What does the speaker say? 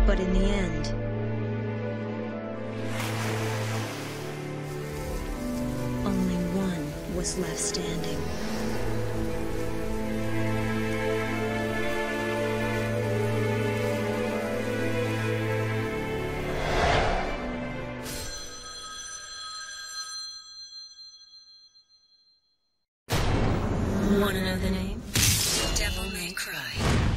But in the end, only one was left standing. Want to know the name? Devil May Cry.